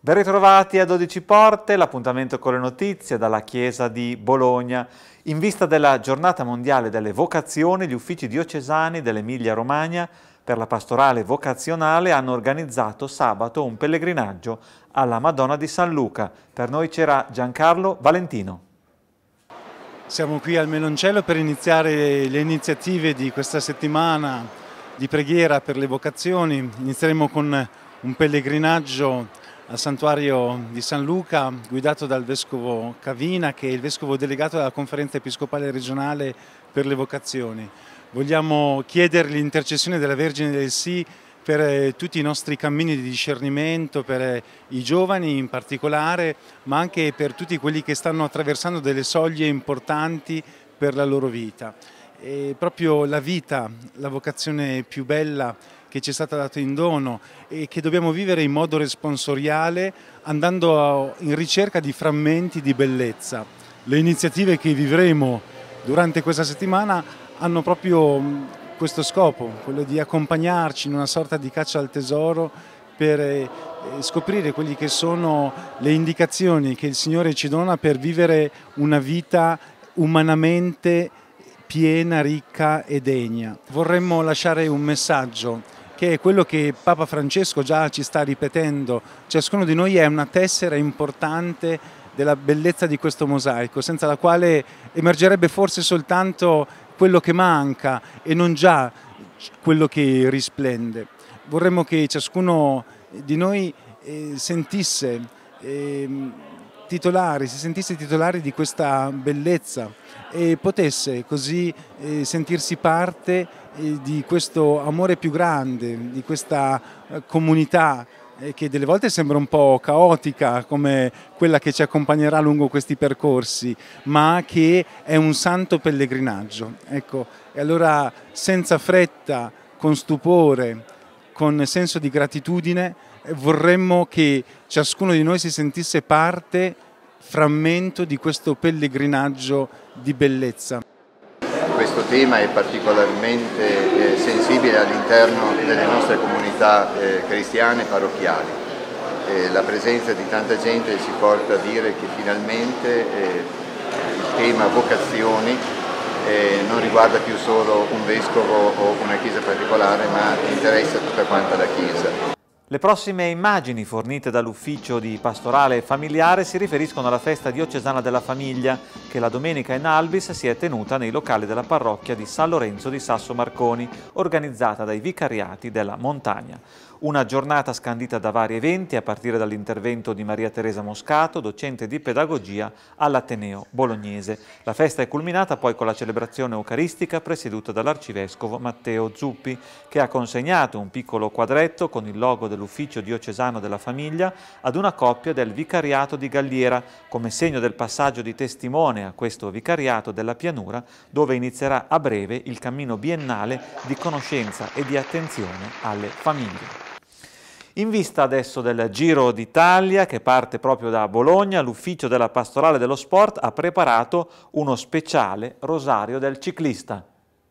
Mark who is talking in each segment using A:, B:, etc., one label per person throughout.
A: Ben ritrovati a 12 Porte, l'appuntamento con le notizie dalla Chiesa di Bologna. In vista della Giornata Mondiale delle Vocazioni, gli uffici diocesani dell'Emilia-Romagna per la pastorale vocazionale hanno organizzato sabato un pellegrinaggio alla Madonna di San Luca. Per noi c'era Giancarlo Valentino.
B: Siamo qui al Meloncello per iniziare le iniziative di questa settimana di preghiera per le vocazioni. Inizieremo con un pellegrinaggio al santuario di San Luca guidato dal Vescovo Cavina, che è il Vescovo delegato della Conferenza Episcopale Regionale per le Vocazioni. Vogliamo chiedere l'intercessione della Vergine del Sì per tutti i nostri cammini di discernimento, per i giovani in particolare, ma anche per tutti quelli che stanno attraversando delle soglie importanti per la loro vita. E proprio la vita, la vocazione più bella che ci è stata data in dono e che dobbiamo vivere in modo responsoriale, andando in ricerca di frammenti di bellezza. Le iniziative che vivremo durante questa settimana hanno proprio questo scopo, quello di accompagnarci in una sorta di caccia al tesoro per scoprire quelle che sono le indicazioni che il Signore ci dona per vivere una vita umanamente piena, ricca e degna. Vorremmo lasciare un messaggio che è quello che Papa Francesco già ci sta ripetendo: ciascuno di noi è una tessera importante della bellezza di questo mosaico, senza la quale emergerebbe forse soltanto quello che manca e non già quello che risplende. Vorremmo che ciascuno di noi si sentisse titolari di questa bellezza e potesse così sentirsi parte di questo amore più grande, di questa comunità che delle volte sembra un po' caotica come quella che ci accompagnerà lungo questi percorsi, ma che è un santo pellegrinaggio. Ecco, e allora senza fretta, con stupore, con senso di gratitudine, vorremmo che ciascuno di noi si sentisse parte, frammento di questo pellegrinaggio di bellezza.
C: Questo tema è particolarmente sensibile all'interno delle nostre comunità cristiane parrocchiali. La presenza di tanta gente ci porta a dire che finalmente il tema vocazioni non riguarda più solo un vescovo o una chiesa particolare, ma interessa tutta quanta la Chiesa.
A: Le prossime immagini fornite dall'ufficio di pastorale familiare si riferiscono alla festa diocesana della famiglia che la domenica in Albis si è tenuta nei locali della parrocchia di San Lorenzo di Sasso Marconi, organizzata dai vicariati della Montagna. Una giornata scandita da vari eventi, a partire dall'intervento di Maria Teresa Moscato, docente di pedagogia all'Ateneo Bolognese. La festa è culminata poi con la celebrazione eucaristica presieduta dall'arcivescovo Matteo Zuppi, che ha consegnato un piccolo quadretto con il logo dell'ufficio diocesano della famiglia ad una coppia del vicariato di Galliera, come segno del passaggio di testimone a questo vicariato della pianura, dove inizierà a breve il cammino biennale di conoscenza e di attenzione alle famiglie. In vista adesso del Giro d'Italia, che parte proprio da Bologna, l'ufficio della pastorale dello sport ha preparato uno speciale rosario del ciclista.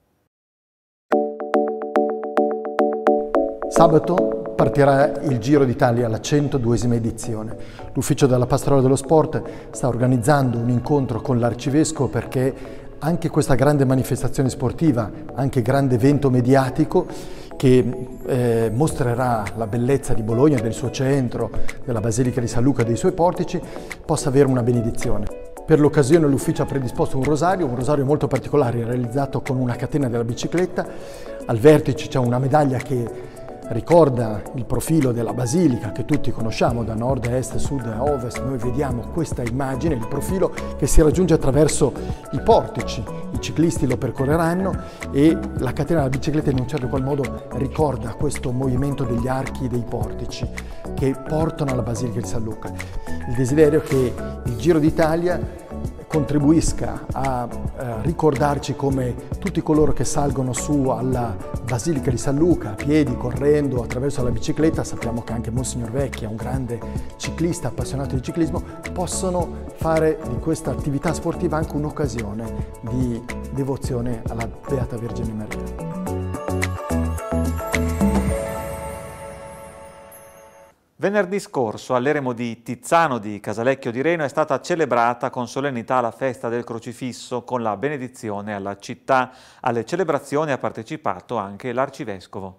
D: Sabato partirà il Giro d'Italia, la 102esima edizione. L'ufficio della pastorale dello sport sta organizzando un incontro con l'arcivescovo perché anche questa grande manifestazione sportiva, anche grande evento mediatico che mostrerà la bellezza di Bologna, del suo centro, della Basilica di San Luca e dei suoi portici, possa avere una benedizione. Per l'occasione l'ufficio ha predisposto un rosario molto particolare, realizzato con una catena della bicicletta. Al vertice c'è una medaglia che ricorda il profilo della basilica che tutti conosciamo da nord a est, sud a ovest. Noi vediamo questa immagine, il profilo che si raggiunge attraverso i portici. I ciclisti lo percorreranno e la catena della bicicletta in un certo qual modo ricorda questo movimento degli archi dei portici che portano alla Basilica di San Luca. Il desiderio è che il Giro d'Italia contribuisca a ricordarci come tutti coloro che salgono su alla Basilica di San Luca, a piedi, correndo, attraverso la bicicletta, sappiamo che anche Monsignor Vecchia, un grande ciclista, appassionato di ciclismo, possono fare di questa attività sportiva anche un'occasione di devozione alla Beata Vergine Maria.
A: Venerdì scorso all'eremo di Tizzano di Casalecchio di Reno è stata celebrata con solennità la festa del Crocifisso con la benedizione alla città. Alle celebrazioni ha partecipato anche l'Arcivescovo.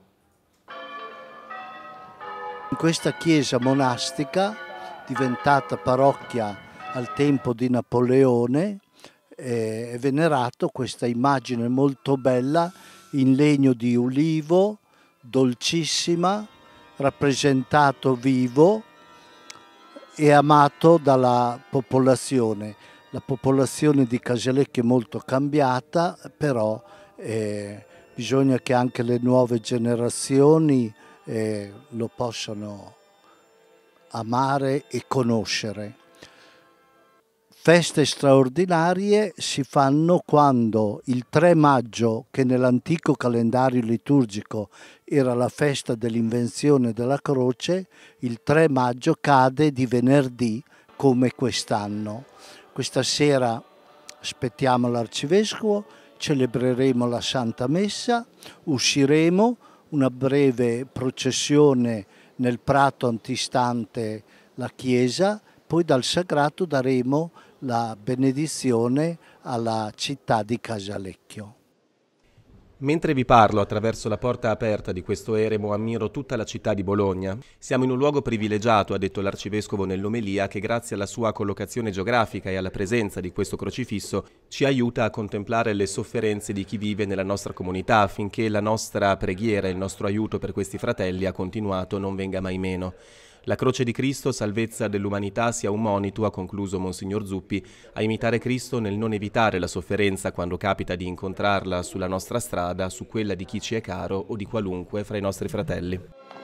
E: In questa chiesa monastica, diventata parrocchia al tempo di Napoleone, è venerato questa immagine molto bella in legno di ulivo, dolcissima, rappresentato vivo e amato dalla popolazione. La popolazione di Casalecchio è molto cambiata, però bisogna che anche le nuove generazioni lo possano amare e conoscere. Feste straordinarie si fanno quando il 3 maggio, che nell'antico calendario liturgico era la festa dell'invenzione della croce, il 3 maggio cade di venerdì come quest'anno. Questa sera aspettiamo l'Arcivescovo, celebreremo la Santa Messa, usciremo, una breve processione nel prato antistante la chiesa, poi dal sagrato daremo la benedizione alla città di Casalecchio.
F: Mentre vi parlo attraverso la porta aperta di questo eremo ammiro tutta la città di Bologna. Siamo in un luogo privilegiato, ha detto l'Arcivescovo nell'omelia, che grazie alla sua collocazione geografica e alla presenza di questo crocifisso ci aiuta a contemplare le sofferenze di chi vive nella nostra comunità, affinché la nostra preghiera e il nostro aiuto per questi fratelli ha continuato non venga mai meno. La croce di Cristo, salvezza dell'umanità, sia un monito, ha concluso Monsignor Zuppi, a imitare Cristo nel non evitare la sofferenza quando capita di incontrarla sulla nostra strada, su quella di chi ci è caro o di qualunque fra i nostri fratelli.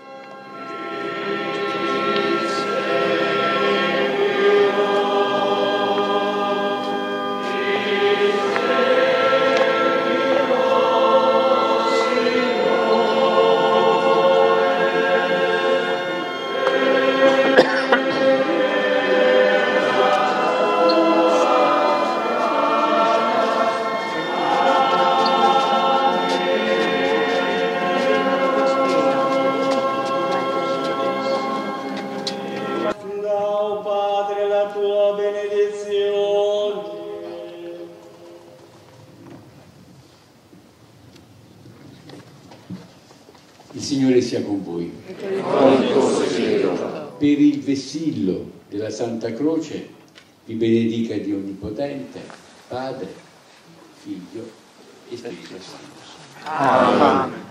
G: Il Signore sia con voi. Per il vessillo della Santa Croce vi benedica Dio Onnipotente, Padre, Figlio e Spirito Santo.
C: Amen.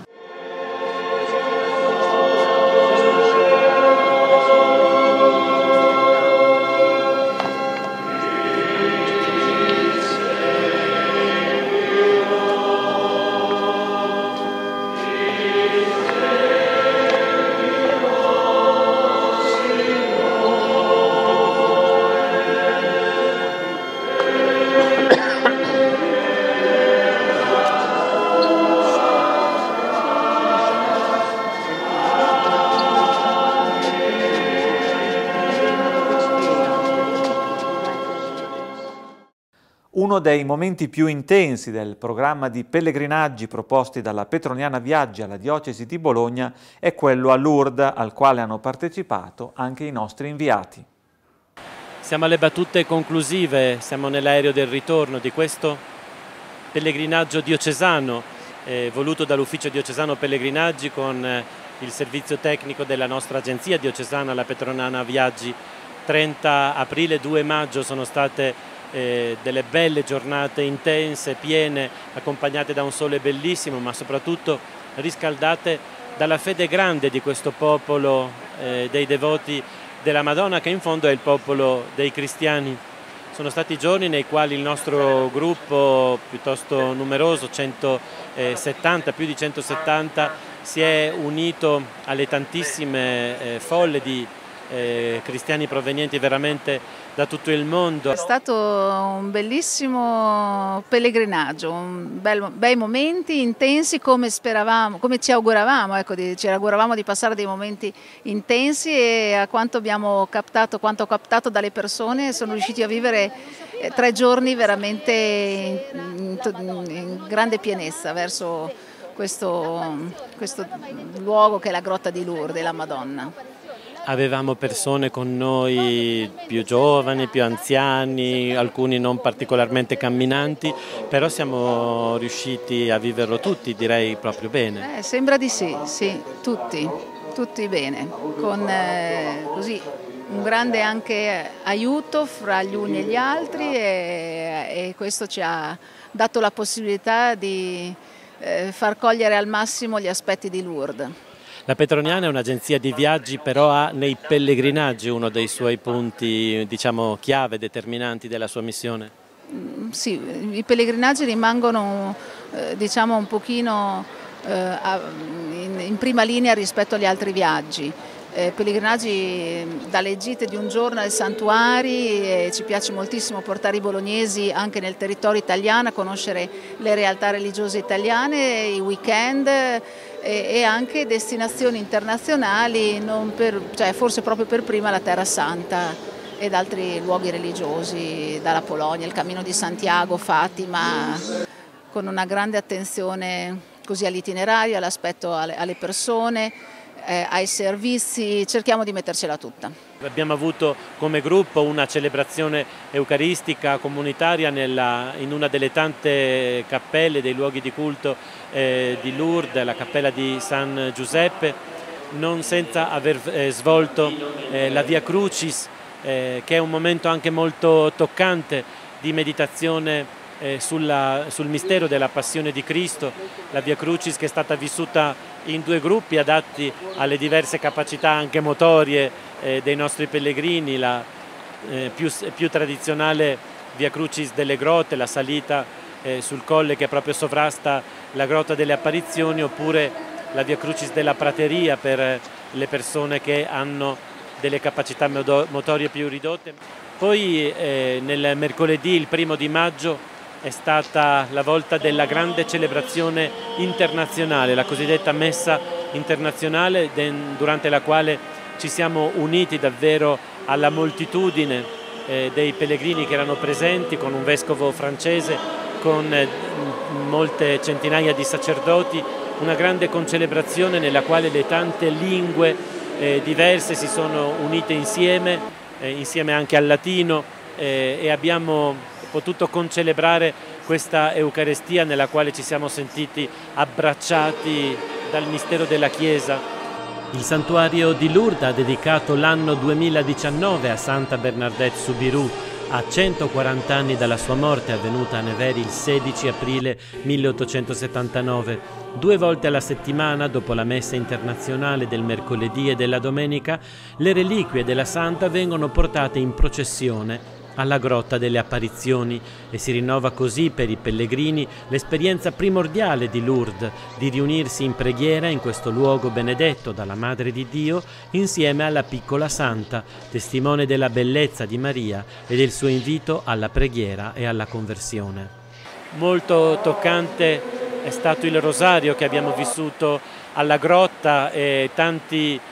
A: Uno dei momenti più intensi del programma di pellegrinaggi proposti dalla Petroniana Viaggi alla Diocesi di Bologna è quello a Lourdes, al quale hanno partecipato anche i nostri inviati.
H: Siamo alle battute conclusive, siamo nell'aereo del ritorno di questo pellegrinaggio diocesano voluto dall'Ufficio Diocesano Pellegrinaggi con il servizio tecnico della nostra agenzia diocesana, la Petroniana Viaggi. 30 aprile e 2 maggio sono state delle belle giornate intense, piene, accompagnate da un sole bellissimo, ma soprattutto riscaldate dalla fede grande di questo popolo dei devoti della Madonna, che in fondo è il popolo dei cristiani. Sono stati giorni nei quali il nostro gruppo, piuttosto numeroso, 170, più di 170, si è unito alle tantissime folle di cristiani provenienti veramente da tutto il mondo.
I: È stato un bellissimo pellegrinaggio, bei momenti intensi come speravamo, come ci auguravamo, ecco, ci auguravamo di passare dei momenti intensi, e a quanto abbiamo captato, quanto ho captato dalle persone, sono riusciti a vivere 3 giorni veramente in grande pienezza verso questo luogo che è la grotta di Lourdes, la Madonna.
H: avevamo persone con noi più giovani, più anziani, alcuni non particolarmente camminanti, però siamo riusciti a viverlo tutti, direi proprio bene.
I: Sembra di sì, tutti bene, con così un grande anche aiuto fra gli uni e gli altri e questo ci ha dato la possibilità di far cogliere al massimo gli aspetti di Lourdes.
H: La Petroniana è un'agenzia di viaggi, però ha nei pellegrinaggi uno dei suoi punti, diciamo, chiave, determinanti della sua missione.
I: Sì, i pellegrinaggi rimangono diciamo un pochino in prima linea rispetto agli altri viaggi. Pellegrinaggi dalle gite di un giorno ai santuari, ci piace moltissimo portare i bolognesi anche nel territorio italiano a conoscere le realtà religiose italiane, i weekend e anche destinazioni internazionali, forse proprio per prima la Terra Santa ed altri luoghi religiosi, dalla Polonia, il Cammino di Santiago, Fatima, con una grande attenzione così all'itinerario, all'aspetto alle persone, ai servizi, cerchiamo di mettercela tutta.
H: Abbiamo avuto come gruppo una celebrazione eucaristica comunitaria in una delle tante cappelle, dei luoghi di culto di Lourdes, la cappella di San Giuseppe, non senza aver svolto la Via Crucis, che è un momento anche molto toccante di meditazione sul mistero della passione di Cristo, la Via Crucis che è stata vissuta in due gruppi adatti alle diverse capacità anche motorie dei nostri pellegrini, la più tradizionale Via Crucis delle grotte, la salita sul colle che proprio sovrasta la grotta delle apparizioni, oppure la Via Crucis della prateria per le persone che hanno delle capacità motorie più ridotte. Poi nel mercoledì, il 1° maggio, è stata la volta della grande celebrazione internazionale, la cosiddetta messa internazionale, durante la quale ci siamo uniti davvero alla moltitudine dei pellegrini che erano presenti, con un vescovo francese, con molte centinaia di sacerdoti, una grande concelebrazione nella quale le tante lingue diverse si sono unite insieme anche al latino, e abbiamo potuto concelebrare questa Eucaristia nella quale ci siamo sentiti abbracciati dal mistero della Chiesa. Il santuario di Lourdes ha dedicato l'anno 2019 a Santa Bernadette Soubirous, a 140 anni dalla sua morte avvenuta a Nevers il 16 aprile 1879. 2 volte alla settimana, dopo la messa internazionale del mercoledì e della domenica, le reliquie della Santa vengono portate in processione alla Grotta delle Apparizioni e si rinnova così per i pellegrini l'esperienza primordiale di Lourdes, di riunirsi in preghiera in questo luogo benedetto dalla Madre di Dio insieme alla piccola Santa, testimone della bellezza di Maria e del suo invito alla preghiera e alla conversione. Molto toccante è stato il rosario che abbiamo vissuto alla grotta, e tanti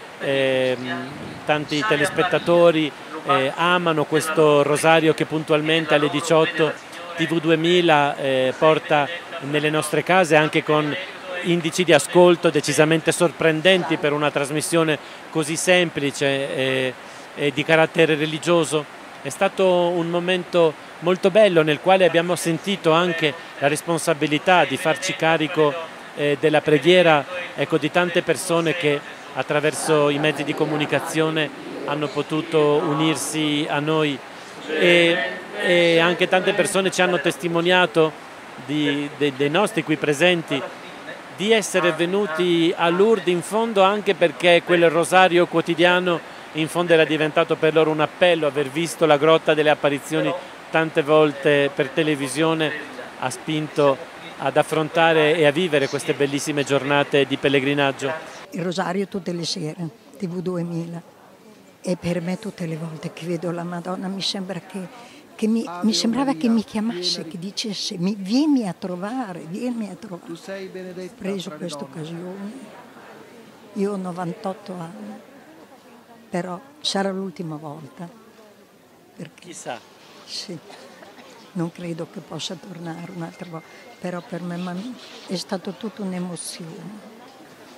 H: telespettatori amano questo rosario che puntualmente alle 18 TV2000 porta nelle nostre case, anche con indici di ascolto decisamente sorprendenti per una trasmissione così semplice e di carattere religioso. È stato un momento molto bello nel quale abbiamo sentito anche la responsabilità di farci carico della preghiera, di tante persone che attraverso i mezzi di comunicazione hanno potuto unirsi a noi, e anche tante persone ci hanno testimoniato dei nostri qui presenti di essere venuti a Lourdes in fondo anche perché quel rosario quotidiano in fondo era diventato per loro un appello. Aver visto la Grotta delle Apparizioni tante volte per televisione ha spinto ad affrontare e a vivere queste bellissime giornate di pellegrinaggio.
J: Il rosario tutte le sere, TV2000. E per me tutte le volte che vedo la Madonna mi sembra mi sembrava che mi chiamasse, che dicesse vieni a trovare, vieni a trovare. Tu sei benedetta. Ho preso questa occasione, io ho 98 anni, però sarà l'ultima volta. Perché,
H: chissà.
J: Sì, non credo che possa tornare un'altra volta, però per me è stata tutta un'emozione.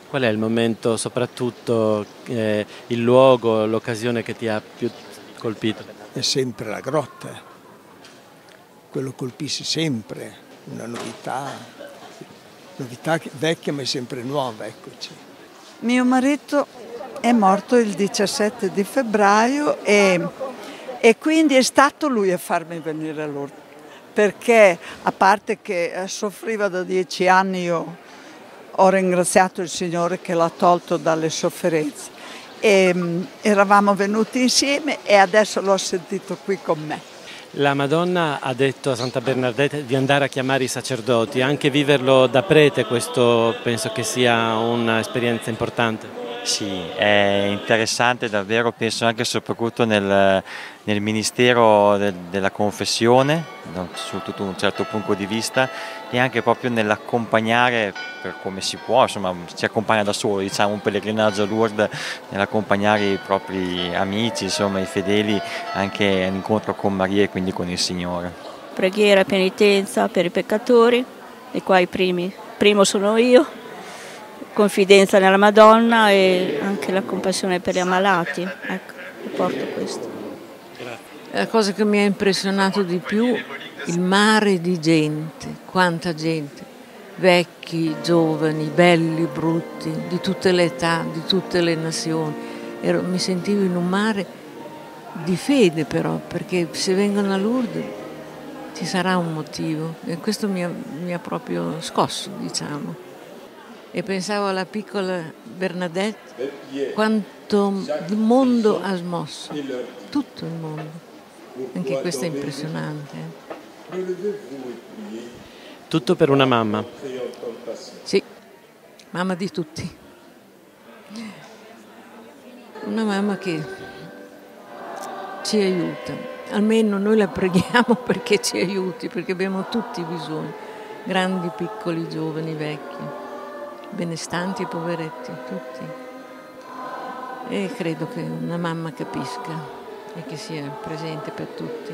H: Qual è il momento, soprattutto il luogo, l'occasione che ti ha più colpito?
K: È sempre la grotta, quello colpisce sempre, una novità vecchia ma è sempre nuova, eccoci.
L: Mio marito è morto il 17 di febbraio e quindi è stato lui a farmi venire a Lourdes, perché a parte che soffriva da 10 anni, io ho ringraziato il Signore che l'ha tolto dalle sofferenze e eravamo venuti insieme e adesso l'ho sentito qui con me.
H: La Madonna ha detto a Santa Bernadette di andare a chiamare i sacerdoti, anche viverlo da prete, questo penso che sia un'esperienza importante.
M: Sì, è interessante davvero, penso anche e soprattutto nel ministero della confessione, sotto un certo punto di vista, e anche proprio nell'accompagnare per come si può, insomma si accompagna da solo, diciamo un pellegrinaggio a Lourdes, nell'accompagnare i propri amici, insomma i fedeli anche all'incontro con Maria e quindi con il Signore.
N: Preghiera e penitenza per i peccatori, e qua primo sono io, confidenza nella Madonna e anche la compassione per gli ammalati, ecco, porto questo.
O: La cosa che mi ha impressionato di più, il mare di gente, quanta gente, vecchi, giovani, belli, brutti, di tutte le età, di tutte le nazioni. Mi sentivo in un mare di fede però, perché se vengono a Lourdes ci sarà un motivo e questo mi ha proprio scosso, diciamo. E pensavo alla piccola Bernadette, quanto il mondo ha smosso, tutto il mondo. Anche questo è impressionante.
H: Tutto per una mamma.
O: Sì, mamma di tutti. Una mamma che ci aiuta, almeno noi la preghiamo perché ci aiuti, perché abbiamo tutti bisogno, grandi, piccoli, giovani, vecchi, benestanti e poveretti, tutti. E credo che una mamma capisca e che sia presente per tutti.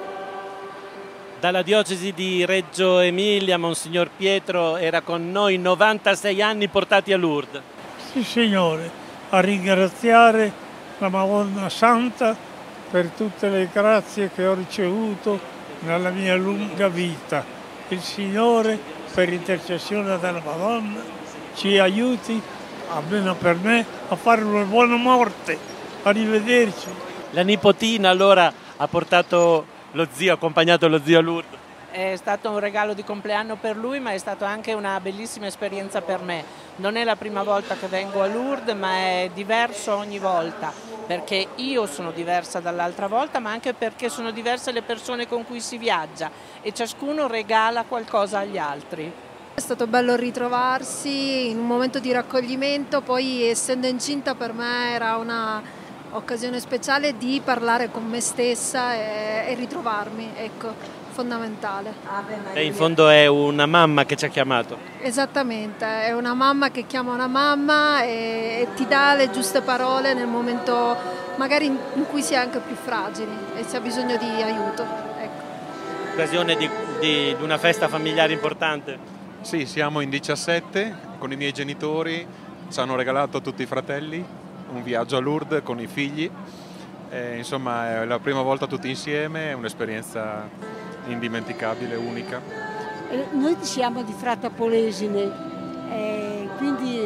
H: Dalla diocesi di Reggio Emilia, Monsignor Pietro era con noi, 96 anni portati a Lourdes.
P: Sì, Signore, a ringraziare la Madonna Santa per tutte le grazie che ho ricevuto nella mia lunga vita. Il Signore, per intercessione della Madonna, ci aiuti, almeno per me, a fare una buona morte. Arrivederci.
H: La nipotina allora ha portato lo zio, ha accompagnato lo zio a Lourdes.
Q: È stato un regalo di compleanno per lui, ma è stata anche una bellissima esperienza per me. Non è la prima volta che vengo a Lourdes, ma è diverso ogni volta, perché io sono diversa dall'altra volta, ma anche perché sono diverse le persone con cui si viaggia e ciascuno regala qualcosa agli altri.
R: È stato bello ritrovarsi in un momento di raccoglimento, poi essendo incinta per me era una occasione speciale di parlare con me stessa e ritrovarmi, ecco, fondamentale.
H: E in fondo è una mamma che ci ha chiamato.
R: Esattamente, è una mamma che chiama una mamma e ti dà le giuste parole nel momento magari in cui si è anche più fragili e si ha bisogno di aiuto. Ecco.
H: Occasione di una festa familiare importante.
S: Sì, siamo in 17 con i miei genitori, ci hanno regalato a tutti i fratelli un viaggio a Lourdes con i figli, insomma è la prima volta tutti insieme, è un'esperienza indimenticabile, unica.
T: Noi siamo di Fratta Polesine, quindi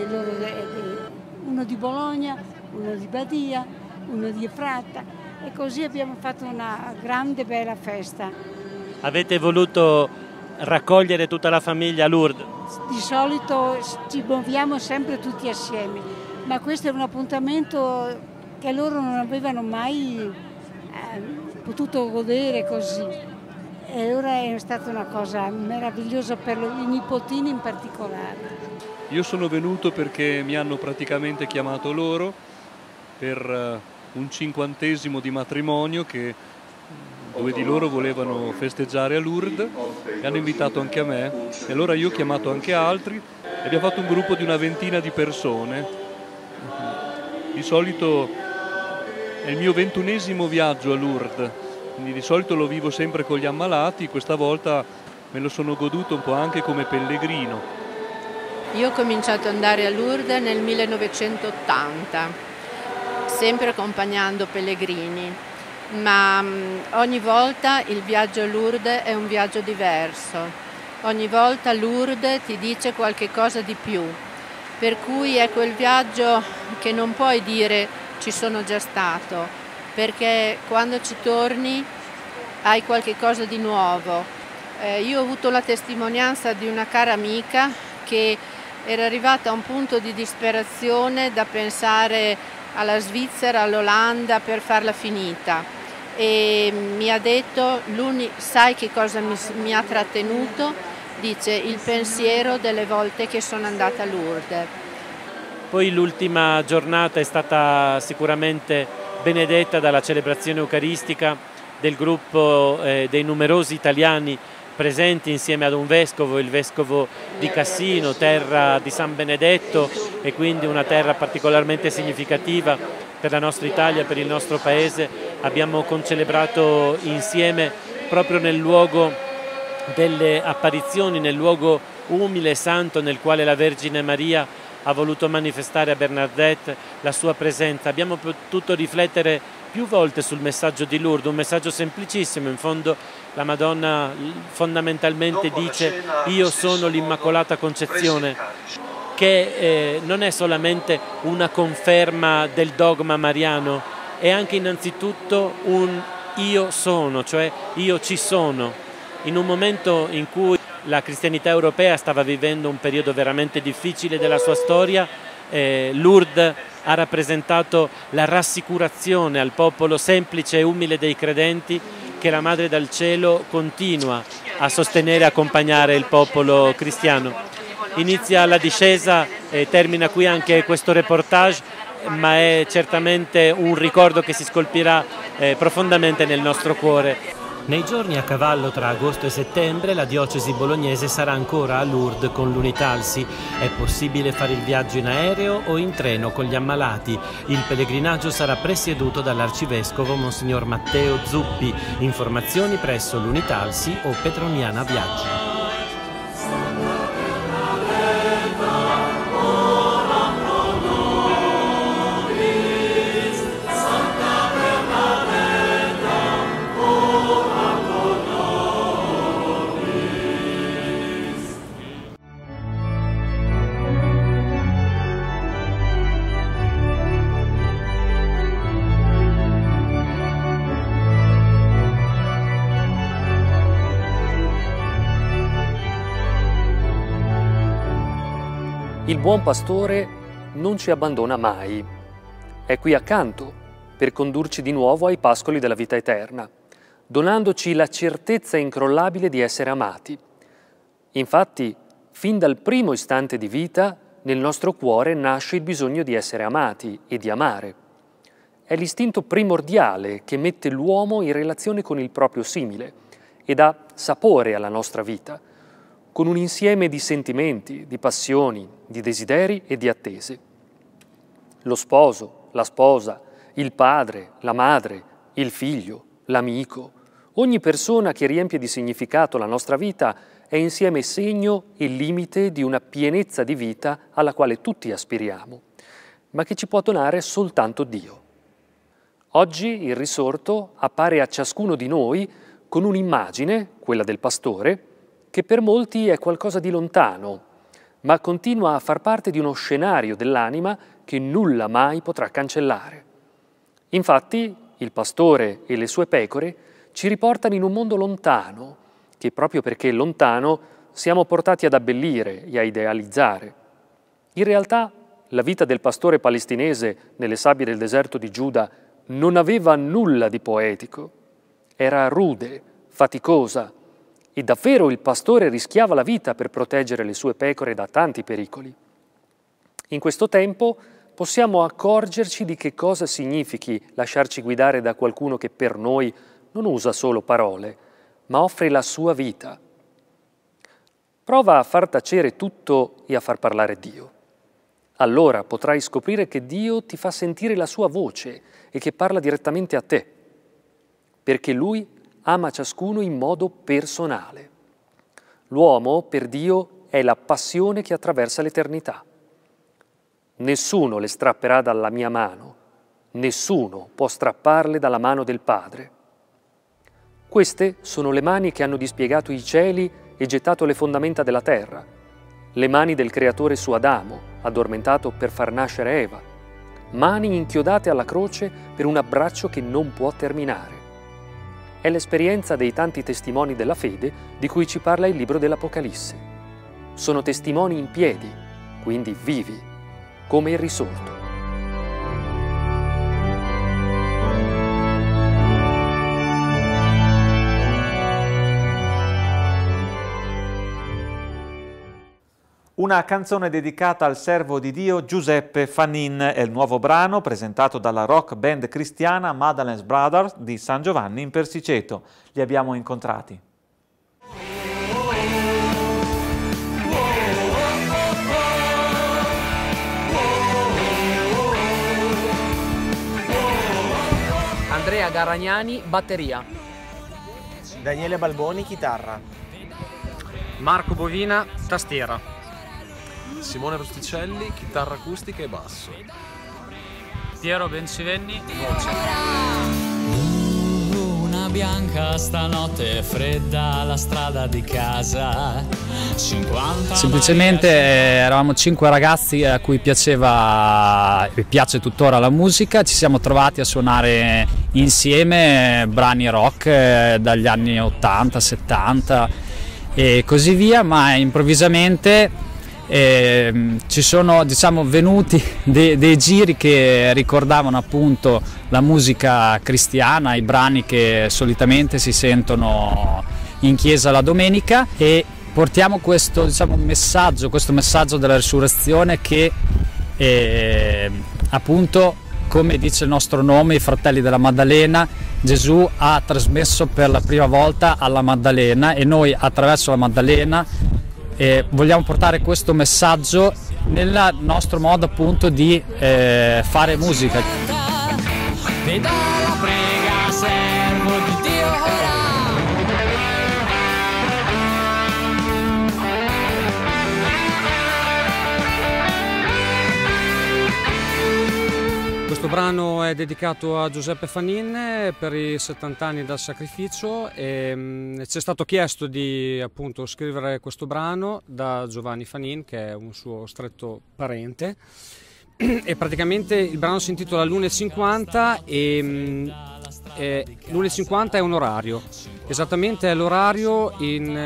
T: uno di Bologna, uno di Badia, uno di Fratta e così abbiamo fatto una grande bella festa.
H: Avete voluto raccogliere tutta la famiglia a Lourdes?
T: Di solito ci muoviamo sempre tutti assieme. Ma questo è un appuntamento che loro non avevano mai potuto godere così. E ora è stata una cosa meravigliosa per i nipotini in particolare.
U: Io sono venuto perché mi hanno praticamente chiamato loro per un 50° di matrimonio che 2 di loro volevano festeggiare a Lourdes e hanno invitato anche a me. E allora io ho chiamato anche altri e abbiamo fatto un gruppo di una ventina di persone. Di solito è il mio 21° viaggio a Lourdes, quindi di solito lo vivo sempre con gli ammalati, questa volta me lo sono goduto un po' anche come pellegrino.
B: Io ho cominciato ad andare a Lourdes nel 1980, sempre accompagnando pellegrini, ma ogni volta il viaggio a Lourdes è un viaggio diverso. Ogni volta Lourdes ti dice qualche cosa di più, per cui è quel viaggio che non puoi dire ci sono già stato, perché quando ci torni hai qualche cosa di nuovo. Io ho avuto la testimonianza di una cara amica che era arrivata a un punto di disperazione da pensare alla Svizzera, all'Olanda per farla finita, e mi ha detto, sai che cosa mi ha trattenuto? Dice, il pensiero delle volte che sono andata a Lourdes.
H: Poi l'ultima giornata è stata sicuramente benedetta dalla celebrazione eucaristica del gruppo dei numerosi italiani presenti insieme ad un vescovo, il vescovo di Cassino, terra di San Benedetto, e quindi una terra particolarmente significativa per la nostra Italia, per il nostro paese. Abbiamo concelebrato insieme proprio nel luogo delle apparizioni, nel luogo umile e santo nel quale la Vergine Maria ha voluto manifestare a Bernadette la sua presenza. Abbiamo potuto riflettere più volte sul messaggio di Lourdes, un messaggio semplicissimo. In fondo la Madonna fondamentalmente dice io sono l'Immacolata Concezione, che non è solamente una conferma del dogma mariano, è anche innanzitutto un io sono, cioè io ci sono. In un momento in cui la cristianità europea stava vivendo un periodo veramente difficile della sua storia, Lourdes ha rappresentato la rassicurazione al popolo semplice e umile dei credenti che la Madre dal Cielo continua a sostenere e accompagnare il popolo cristiano. Inizia la discesa e termina qui anche questo reportage, ma è certamente un ricordo che si scolpirà profondamente nel nostro cuore. Nei giorni a cavallo tra agosto e settembre la diocesi bolognese sarà ancora a Lourdes con l'Unitalsi. È possibile fare il viaggio in aereo o in treno con gli ammalati. Il pellegrinaggio sarà presieduto dall'arcivescovo Monsignor Matteo Zuppi. Informazioni presso l'Unitalsi o Petroniana Viaggi.
V: Il buon pastore non ci abbandona mai. È qui accanto per condurci di nuovo ai pascoli della vita eterna, donandoci la certezza incrollabile di essere amati. Infatti, fin dal primo istante di vita, nel nostro cuore nasce il bisogno di essere amati e di amare. È l'istinto primordiale che mette l'uomo in relazione con il proprio simile e dà sapore alla nostra vita, con un insieme di sentimenti, di passioni, di desideri e di attese. Lo sposo, la sposa, il padre, la madre, il figlio, l'amico, ogni persona che riempie di significato la nostra vita è insieme segno e limite di una pienezza di vita alla quale tutti aspiriamo, ma che ci può donare soltanto Dio. Oggi il risorto appare a ciascuno di noi con un'immagine, quella del pastore, che per molti è qualcosa di lontano, ma continua a far parte di uno scenario dell'anima che nulla mai potrà cancellare. Infatti, il pastore e le sue pecore ci riportano in un mondo lontano, che proprio perché è lontano siamo portati ad abbellire e a idealizzare. In realtà, la vita del pastore palestinese nelle sabbie del deserto di Giuda non aveva nulla di poetico. Era rude, faticosa, e davvero il pastore rischiava la vita per proteggere le sue pecore da tanti pericoli. In questo tempo possiamo accorgerci di che cosa significhi lasciarci guidare da qualcuno che per noi non usa solo parole, ma offre la sua vita. Prova a far tacere tutto e a far parlare Dio. Allora potrai scoprire che Dio ti fa sentire la sua voce e che parla direttamente a te, perché Lui ama ciascuno in modo personale. L'uomo, per Dio, è la passione che attraversa l'eternità. Nessuno le strapperà dalla mia mano, nessuno può strapparle dalla mano del Padre. Queste sono le mani che hanno dispiegato i cieli e gettato le fondamenta della terra, le mani del Creatore su Adamo, addormentato per far nascere Eva, mani inchiodate alla croce per un abbraccio che non può terminare. È l'esperienza dei tanti testimoni della fede di cui ci parla il libro dell'Apocalisse. Sono testimoni in piedi, quindi vivi, come il risorto.
A: Una canzone dedicata al servo di Dio Giuseppe Fannin è il nuovo brano presentato dalla rock band cristiana Madeleine Brothers di San Giovanni in Persiceto. Li abbiamo incontrati.
D: Andrea Garagnani, batteria.
E: Daniele Balboni, chitarra.
D: Marco Bovina, tastiera.
W: Simone Rosticelli, chitarra acustica e basso.
D: Piero Bencivenni, voce.
X: Luna bianca stanotte fredda la strada di casa. 50
Y: semplicemente eravamo 5 ragazzi a cui piaceva e piace tuttora la musica, ci siamo trovati a suonare insieme brani rock dagli anni 80, 70 e così via, ma improvvisamente ci sono, diciamo, venuti dei giri che ricordavano appunto la musica cristiana, i brani che solitamente si sentono in chiesa la domenica, e portiamo questo, diciamo, messaggio della risurrezione che appunto, come dice il nostro nome, i fratelli della Maddalena, Gesù ha trasmesso per la prima volta alla Maddalena, e noi attraverso la Maddalena vogliamo portare questo messaggio nel nostro modo appunto di fare musica.
X: Vedo la prega, servo di Dio ora.
D: Questo brano è dedicato a Giuseppe Fannin per i 70 anni dal sacrificio, e ci è stato chiesto di appunto scrivere questo brano da Giovanni Fannin, che è un suo stretto parente, e praticamente il brano si intitola l'1:50 e l'1:50 è un orario, esattamente è l'orario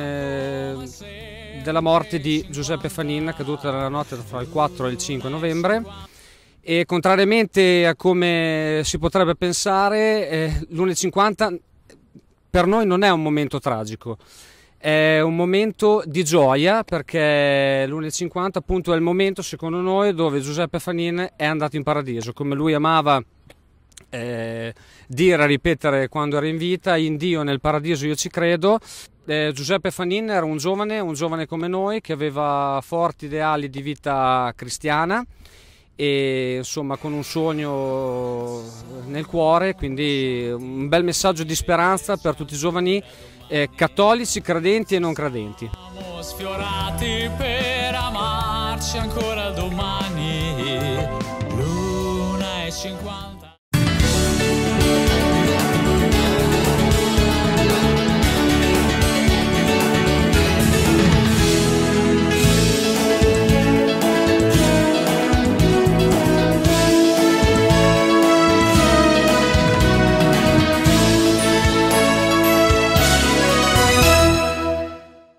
D: della morte di Giuseppe Fannin, caduta nella notte tra il 4 e il 5 novembre. E contrariamente a come si potrebbe pensare, l'1:50 per noi non è un momento tragico, è un momento di gioia, perché l'1:50 appunto è il momento, secondo noi, dove Giuseppe Fannin è andato in paradiso, come lui amava dire e ripetere quando era in vita: in Dio, nel paradiso io ci credo. Giuseppe Fannin era un giovane come noi, che aveva forti ideali di vita cristiana, e insomma con un sogno nel cuore, quindi un bel messaggio di speranza per tutti i giovani cattolici, credenti e non credenti.
X: Siamo sfiorati per amarci ancora domani. L'1:50.